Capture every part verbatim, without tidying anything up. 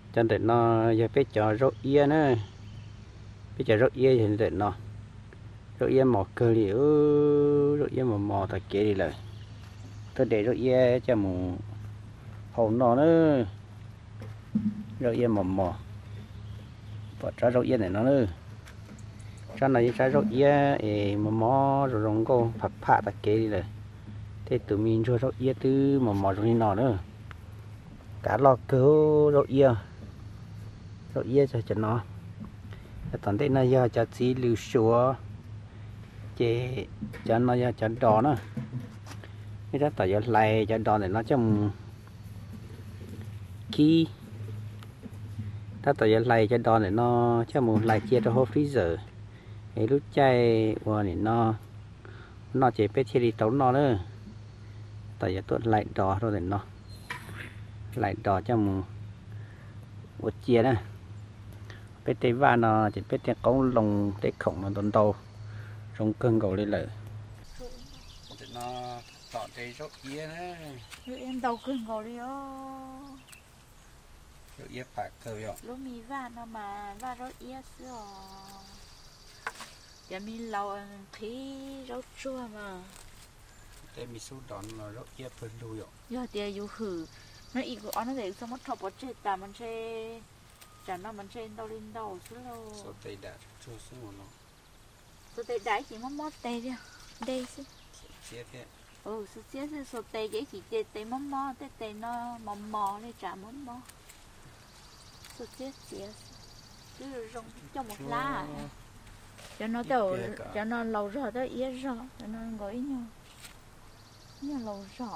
cho để nó giờ biết cho rốt ia nữa biết cho rốt ia thì để nó rốt ia mò cơ liễu rốt ia mò mò ta kia đi lại tôi để rốt ia cho một hậu nó nữa rốt ia mò mò và trái rốt ia này nó nữa trái này trái rốt ia ê mò mò rồi rong cô phạt phạt ta kia đi lại thế tụi mình cho rốt ia từ mò mò rồi nó nữa cả lò cứu rốt ia rốt ia cho cho nó tận đây nó giờ cho chỉ lưu sữa chế cho nó giờ cho đỏ nữa cái đó tại giờ lại cho đỏ này nó trong khi đó tại giờ lại cho đỏ này nó cho một lại chia cho hộp freezer cái lúc chạy qua này nó nó chỉ biết chia đi tấu nó nữa tại giờ tôi lại đỏ rồi này nó lại đỏ cho một một chia nữa biết tay va nó chỉ biết tay cống lồng tay khổng nó tồn tàu trong cơn cầu lên lở nó tọt tay rốt ia nữa em đầu cơn cầu đi ó rốt ia phải cơ rồi lúc mi va nó mà va rốt ia xưa giờ mi lâu thấy rốt chua mà tay mi số đón nó rốt ia phải lưu rồi giờ tiền yêu hử nó ít của nó để xong mất thọ bớt chết ta mình chơi chả nó mình chơi đâu lên đâu xíu đâu số tay đã chua xuống nó số tay đáy chỉ mất mất tay đi đây xí chia thế ừ số chia xí số tay cái chỉ tay tay mất mất tay tay nó mò mò này chả mất mất số chia chia chứ rong cho một lá cho nó đầu cho nó lâu rồi tới ít rồi cho nó gói nhau nhau lâu rồi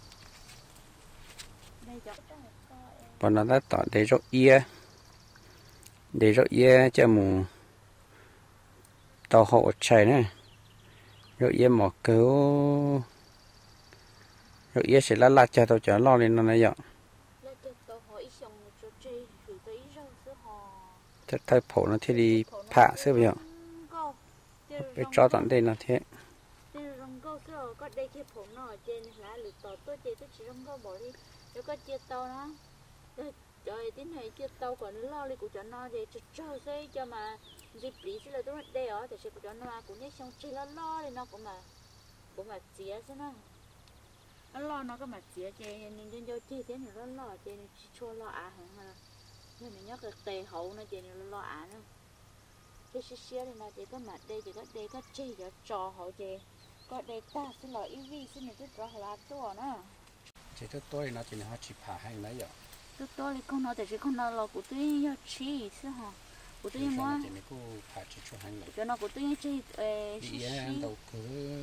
đây cho bọn nó đã tọt tay rốt ia để rốt ia cho một tàu hộ chạy nữa rồi yên một cứu rồi yên sẽ là lát cho tàu chở lo lên nó này vậy thật thay phổ nó thì đi phá xưa bây giờ cái cho tận đây là thế có đây cái phổ nó trên là lụt tàu tôi chơi tôi chỉ không có bỏ đi nếu có chia tàu nó trời tiếng này chia tàu còn nó lo đi của cho nó để cho chơi xây cho mà dịp lý sẽ là tôi đây ở thì sẽ của cho nó cũng như xong chỉ lo lo thì nó cũng mà cũng mà chia thế nó nó lo nó có mà chia chơi nên nên chơi chơi thế này nó lo chơi nên chua lo à hả nên mình nhớ cái tề hậu nó chơi nên lo à nữa cái xí xí thì nó chỉ có mặt đây chỉ có đây có chơi cho trò hậu chơi có đây ta sẽ lo ý vi xin này rất rõ là tôi nữa chỉ tôi tôi nó chỉ là họ chỉ phá hành đấy vậy tôi tôi thì không nói thì không nói là của tôi yêu chi chứ hả của tôi mua cho nó của tôi chi đi ăn đầu cứ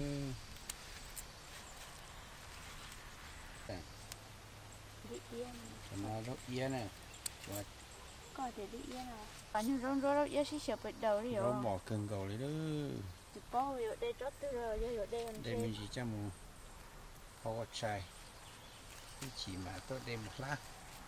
đi yên nó rất yên này có thể đi yên à bao nhiêu rong rong rong yên xí xíu bật đầu đi rồi bỏ cơn cầu đấy đó thì bao ở đây chót tôi rồi ở đây đây mình chỉ cho một hồ chài chỉ mà tôi đem một lá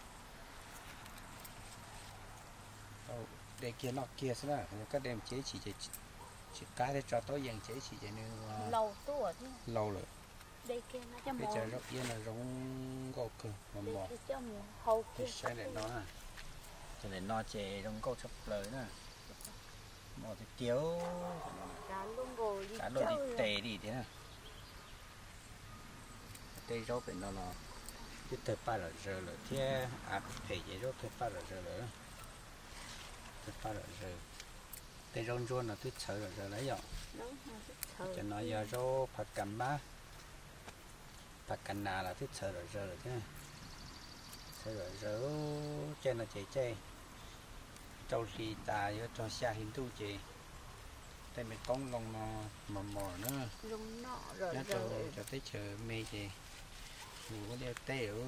để kia nọ kia xem nào các đem chế chỉ chỉ chỉ cá để cho tôi dành chế chỉ để nên lâu tuổi thế lâu rồi đây kia nó cho mồi bây giờ rất yên là giống gỗ cừ mà mò cho hầu kia sẽ để nó à cho nên nó chế giống gỗ sắp lời nữa mò thì tiếu cá luôn rồi đi cá luôn đi tè đi thế nào tê rốt thì nó nó cái thời ba là giờ rồi thế à phải vậy rốt thời ba là giờ rồi ba rồi rồi tê rong rong là thích sợ rồi rồi lấy rồi cho nó giờ rô phải cầm bá phải cầm nà là thích sợ rồi rồi rồi thế sợ rồi rồi trên là chạy chạy trâu thì ta vô cho xa hình tu chị đây mình con lông nó mò mò nữa lông nọ rồi rồi cho cho tới chờ mê chị ngủ có đeo tê ở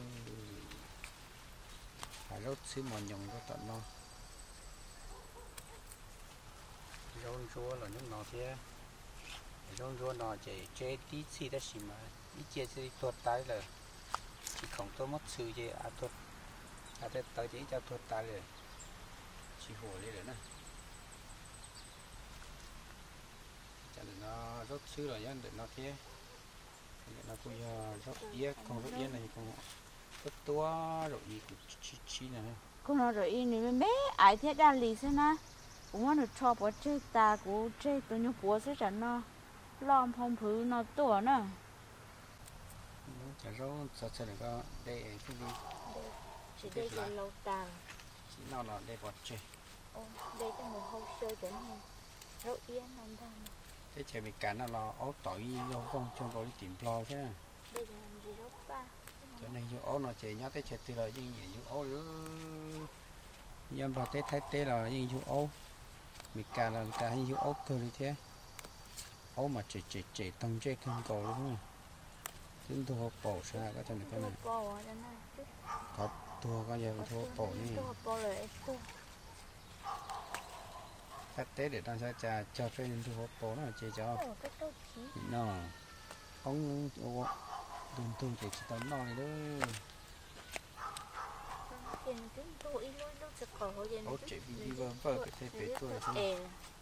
phải rốt xíu mò nhồng có tận nó rong rua là nước nó thế rong rua nó chỉ chế tí xí đó xí mà ít chế xí tuột tay là chỉ không tôi mất sự gì à tuột à tới tới chỉ cho tuột tay rồi chỉ hồ đi rồi nè cho nên nó rốt xíu rồi nhá để nó thế nó cũng rốt yết con rốt yết này con rốt tua rồi gì cũng chi chi này con nó rồi in này mấy ai thiết ra lì xem na cũng muốn được cho bỏ chơi ta của chơi tôi nhớ bố sẽ chẳng nó lom phong phứ nó tuổi nữa chả rau sao sẽ được có đây cái gì chỉ đây là lâu ta chỉ nào là đây bọt chơi đây cho một hôm chơi đến này rau yên làm ra thế chơi bị cắn là ấu tỏi vô không cho có đi tìm lo chứ đây là làm gì rau ba cho nên vô ấu nó chơi nhá thế chơi từ là gì vậy vô ấu nữa nhưng vào tết thái tết là gì vô ấu bị cắn là cả hay vô ấu cơ đi thế ấu mà chơi chơi chơi tăng chơi không cầu đúng không chúng tôi bỏ ra cái trong này cái này có thua có giờ thua bỏ đi phát tế để đang ra trà cho phê nên thua bỏ nó chơi cho nó không đừng tu chỉ tấm nó này đó ố chị bị vơ vơ cái thế bể tôi chứ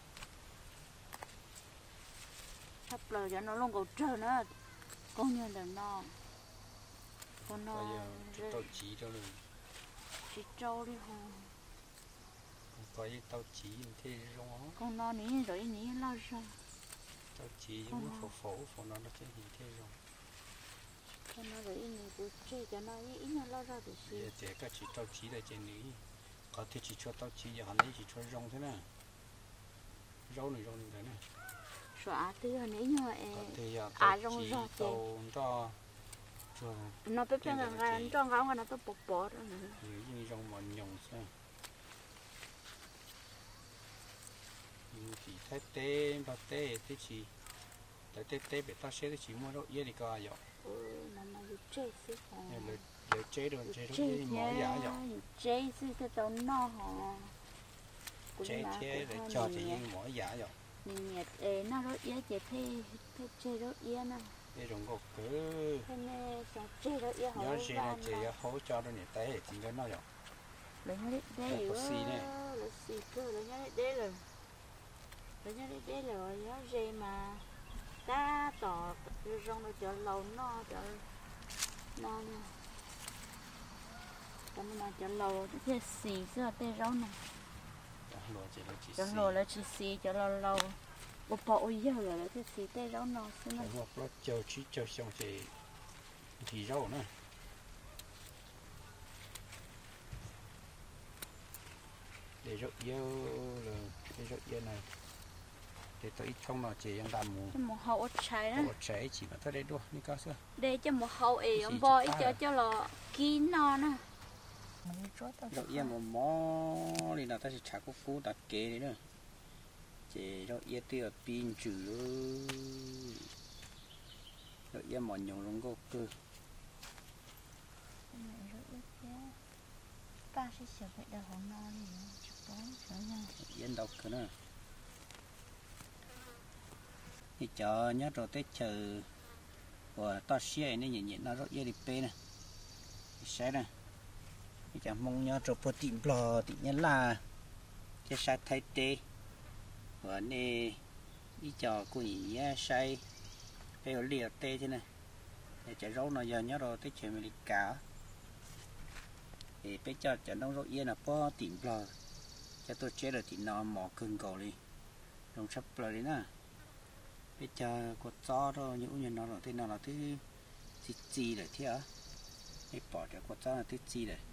sắp lời cho nó luôn cầu trời nữa con như là nó con nó tao chỉ đâu rồi chỉ trâu đi không có gì tao chỉ thế rồi con nó ní rồi ní lo sao tao chỉ giống phổ phổ phổ nó nó chơi hình thế rồi con nó rồi ní cũng chơi cho nó ít nó lo ra được gì giờ cái chỉ tao chỉ là chơi ní có thể chỉ cho tao chỉ giờ hắn ấy chỉ cho rong thế này rau này rau này đấy này xóa tư hơn ấy nhưng mà à rong rong tàu cho nó biết rằng là cho gạo nó tôi bột bột đó như rong mòn nhồng sao thì thấy tê và tê tê chỉ tại tê tê bị ta sẽ chỉ mua đâu đi coi vậy mà mà chơi xí rồi rồi chơi rồi chơi rồi mỏ giả vậy chơi xí cái tàu no họ chơi chơi để cho chị mỏ giả vậy nhiệt ế nó rất dễ chơi thế thế chơi rất dễ nè để rong gọc cứ thế nên sao chơi rất dễ nhớ chơi là chơi hỗ cho nó nhiệt tế thì cái nó vậy lấy nhá đấy đấy lấy xì cơ lấy nhá đấy rồi lấy nhá đấy rồi nhá dây mà ta tỏ rong nó cho lâu nó cho nó nè còn mà cho lâu cái xì xưa tê rong này cho lâu là chỉ xì cho lâu lâu bộ bộ giờ là cái xì tê rong nó xí này hoặc là chờ chỉ chờ xong thì thì rau nữa để rau dưa là để rau dưa này để tới trong nó chỉ đang đầm mù cho một hậu trái đó hậu trái chỉ mà tới đây đua như cao xưa để cho một hậu ấy ông boy cho cho là kín non á rau dưa một mó thì là ta sẽ chả có cú đặt kế đấy nữa chỉ rau dưa tiêu pin chữ rau dưa mòn nhồng lông gốc cơ ba sẽ sửa vậy đầu hồng non yên độc cơ nữa thì cho nhớ rồi tới chờ của to xe này nhìn nhìn nó rất dễ đi pe nè xe nè thì chẳng mong nhớ rồi protein bò thì nhớ là cái sai thay tê và này đi cho cô nhỉ sai phải liều tê thế này để chạy rau nó giờ nhớ rồi tới chờ mình cá thì bây giờ cho nó rất dễ là protein bò cho tôi chế rồi thì nó mỏ cưng cầu đi đồng sắp rồi đấy nè bây giờ có gió thôi những nhân nó là thế nào là thứ gì gì đấy thế à cái bỏ cho có gió là thứ gì đấy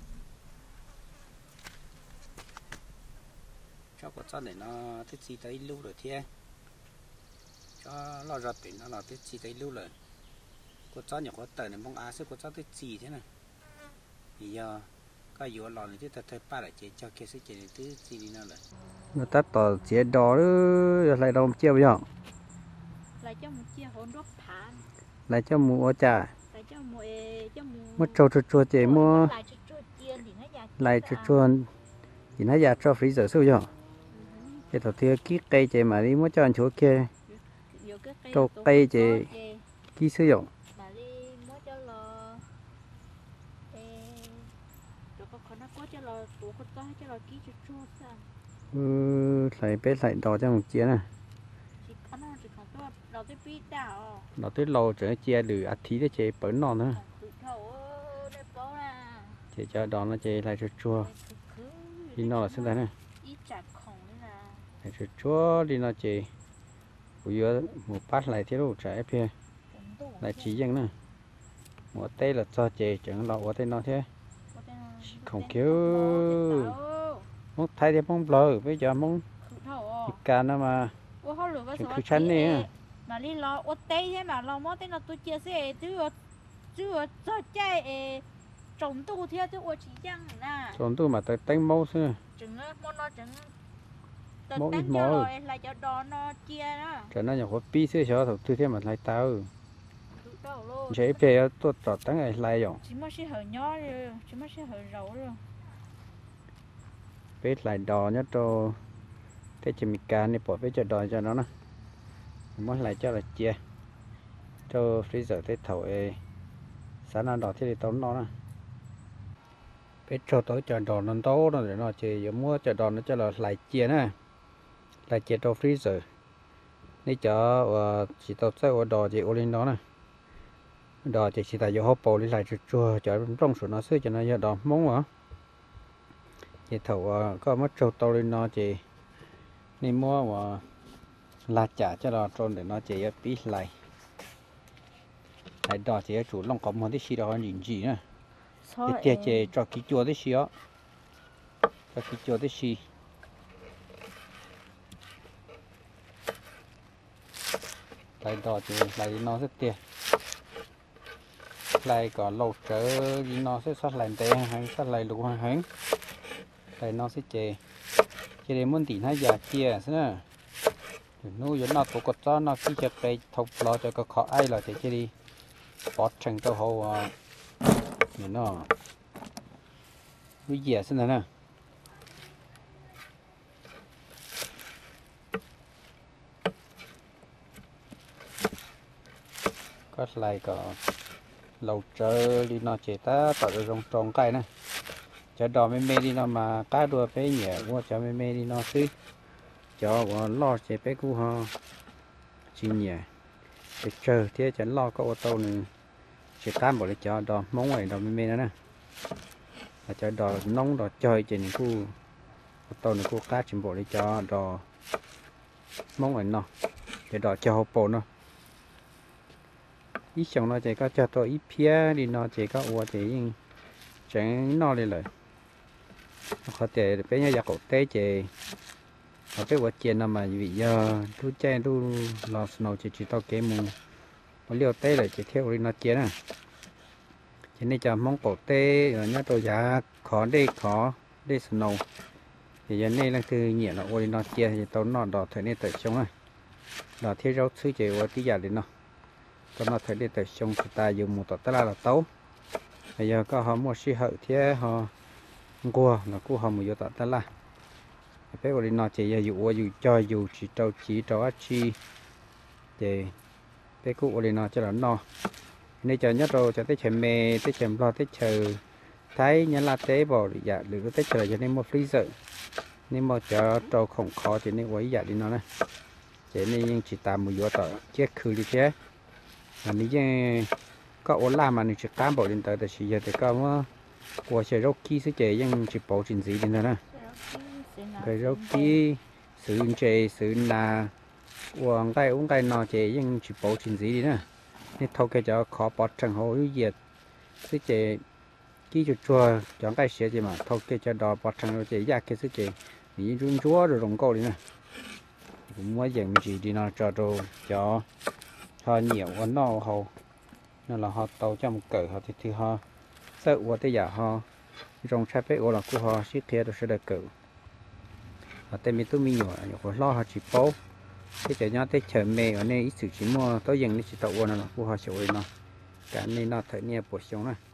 cho có gió để nó thứ gì tới lưu rồi thế cho nó ra tỉnh nó là thứ gì tới lưu rồi có gió nhỏ có tờ này mong á sẽ có gió thứ gì thế này bây giờ có yếu lò này thứ thật thật ba lại chế cho cái sẽ chế thứ gì đi nào rồi người ta tỏ chế đó lại đâu chia bây giờ lại cho một chia hỗn đốt thản lại cho mua trà lại cho mua cho mua mua trâu trâu trâu chế mua lại cho trâu chiên thì nó già lại trâu trâu thì nó già cho freezer sâu rồi cái đầu tiên ký cây chế mà đi mua cho anh chỗ kia trâu cây chế ký sử dụng mà đi mua cho lò rồi có con nó có cho lò tủ con to cho lò ký cho trâu sao ừ lại bé lại đỏ cho một chia này nó tới lâu trở chia được ăn thí để chế bẩn non nữa chế cho đó nó chế lại cho chua đi nó là xin thế này ít chặt khổng đấy là để cho chúa đi nó chỉ bây giờ một bát lại thế đâu trái phía lại chỉ dân nữa một tay là cho chị chẳng lọ ở tay nó thế không kiểu muốn thay thế mong lờ bây giờ mong cả nó mà cái cứ chắn nè mà đi lo ô tây thế mà lo mót thế nó tôi chia sẻ chứ chứ cho chạy trồng tu theo chứ ô chỉ chăng nè trồng tu mà tới đánh mâu xưa trứng á món nó trứng mâu ít đánh mâu rồi lại cho đòn nó chia đó cho nó nhỏ có pi xưa cho thầu tư thế mà lại tao chế về tôi tỏ tăng này lại rồi chỉ mới sẽ hở nhỏ rồi chỉ mới sẽ hở rau rồi biết lại đò nhất cho thế chỉ mình cá này bỏ với cho đò cho nó nè muốn lại cho là chia cho freezer thế thầu ấy sáng nào đò thế thì tốn nó nè biết cho tới cho đò nó tốt nó để nó chỉ giống mua cho đò nó cho là lại chia nè lại chia cho freezer nếu cho chỉ tao sẽ ở đò chỉ ở lên đó nè đò chỉ chỉ tại do hộp bò đi lại cho chua cho trong số nó xưa cho nó giờ đò móng hả chỉ thầu có mất trâu tao lên nó chỉ nên mua mà là trả cho đò trôn để nó chỉ biết lại lại đò chỉ chủ long có một cái gì đó nhìn gì nè cái tiền chỉ cho cái chua cái gì đó cho cái chua cái gì lại đò thì lại nó rất tiền lại có lâu trở nó sẽ sát lại tê hay sát lại lục hay hứng lại nó sẽ chè chè để muốn tìm hai giờ chia nữa nuôi cho nó tụ cột cho nó khi chèไปthọc lo cho có khó ai là chè chè đi bọt thành tàu hồ thì nó nuôi dẻ xin nè có lại có lâu chờ đi nó chế ta tạo được rong tròn cây nè cho đò mê mê đi nó mà cá đua bé nhẹ qua cho mê mê đi nó xí cho lo chế bé cu ho chi nhẹ để chờ thế chẳng lo có ô tô này chế cam bỏ lại cho đò móng này đò mê mê nữa nè là cho đò nóng đò chơi trên cu ô tô này cu cá chìm bỏ lại cho đò móng này nó để đò cho hộp bò nó ít chồng nó chỉ có cho tôi ít phía đi nó chỉ có ua chỉ chẳng nó lênเลยเขาแต่เป็นยาcổ tế chỉ họ biết vật chuyện mà vì giờ thu che thu lò snow chỉ chỉ tao kế mù mà liều tế là chỉ theo đi nó chia nè chỉ nên cho mong cổ tế rồi nhớ tôi giá khó đi khó đi snow thì giờ này là từ nhẹ nó ôi nó chia thì tao nó đỏ thời nên tới sống này đỏ thiết rau thứ chỉ qua tí giờ đi nó tao nó thời nên tới sống thì ta dùng một tờ là tấu bây giờ có họ mua xí hậu thế họ cua là cua họ mua vô tận ta là bé gọi nó chỉ là dụ dụ cho dụ chỉ trâu chỉ trâu ác chi để bé cua gọi nó cho nó no nên chờ nhất rồi cho tới chèm mè tới chèm lo tới chờ thấy nhân là tế bỏ dạ được tới chờ cho nên mua freezer nên mua cho trâu không khó thì nên quấy dạ đi nó này chỉ nên chỉ tạm một vô tận chết khử đi chứ là nếu có ổn làm mà mình chỉ cám bộ điện tử thì chỉ giờ thì có mà của xe rau kia sẽ chạy nhưng chỉ bộ trình gì điện tử nè cái rau kia sử dụng chạy sử dụng là uống cái uống cái nọ chạy nhưng chỉ bộ trình gì đi nè nên thôi cái cho khó bỏ chẳng hồ yếu diệt sẽ chạy kí chuột chua chọn cái xe gì mà thôi cái cho đò bỏ chẳng hồ chạy ra cái sẽ chạy bị run chúa rồi rồng câu đi nè cũng mới dừng gì đi nó cho đồ cho cho nhiều con nó hồ nên là họ tàu trong cỡ họ thì thì họ sợ qua tới giờ họ trong trái bế là của họ siết kia rồi sẽ được cỡ họ tên mình tôi mình nhỏ nhỏ lo họ chỉ bố cái chỗ nhau tới chờ mẹ ở đây ít sự chỉ mua tối dần đi chỉ tàu qua nó của họ chịu nó cả nên nó thấy nghe bổ sung này